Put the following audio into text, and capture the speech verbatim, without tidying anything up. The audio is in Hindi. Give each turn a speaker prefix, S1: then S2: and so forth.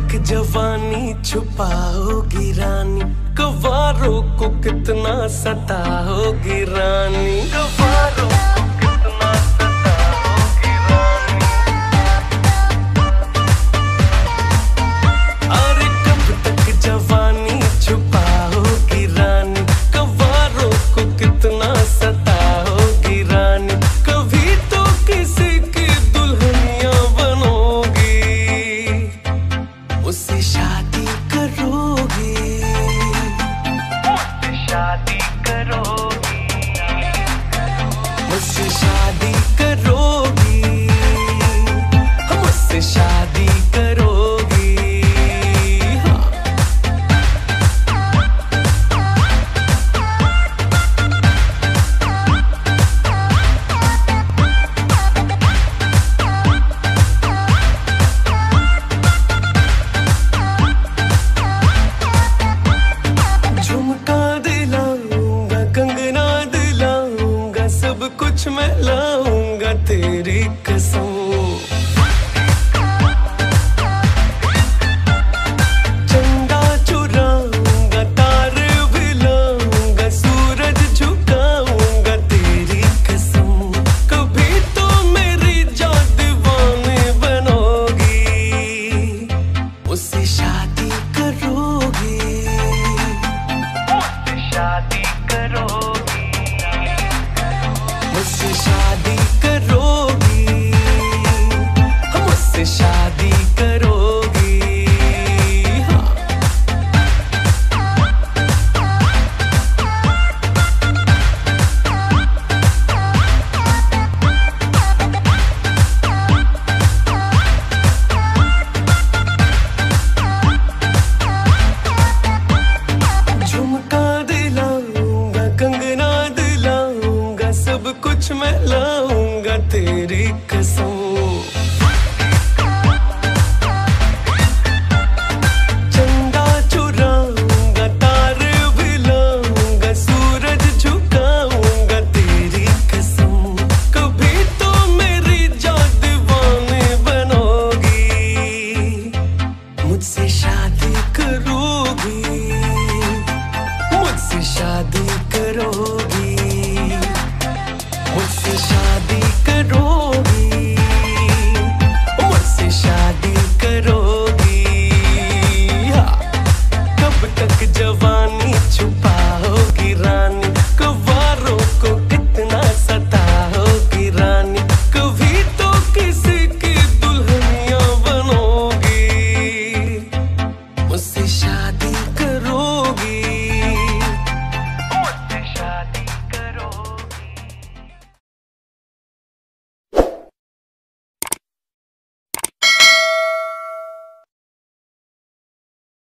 S1: तक जवानी छुपाओगी रानी, गवारों को कितना सताओगी रानी, गवारों को कितना सताओगी रानी। अरे कब तक जवानी छुपाओगी रानी, गवारों को कितना सताओगी रानी। कभी तो किसी की दुल्हनिया बनोगी, मुझसे शादी करोगी, मुझसे शादी करोगी, मुझसे शादी करोगी, मुझसे शादी करोगी। हाँ। झुमका दिलाऊंगा, कंगना दिलाऊंगा, सब कुछ मैं लाऊंगा तेरी कसम। चंदा चुराऊंगा, तारे भी लाऊंगा, सूरज झुकाऊंगा तेरी कसम। कभी तो मेरी जान दीवानी बनोगी, मुझसे शादी करोगी, शादी करोगी, मुझसे शादी करोगी, मुझसे शादी करोगी। हाँ। झुमका दिलाऊंगा, कंगना दिलाऊंगा, सब कुछ मैं ला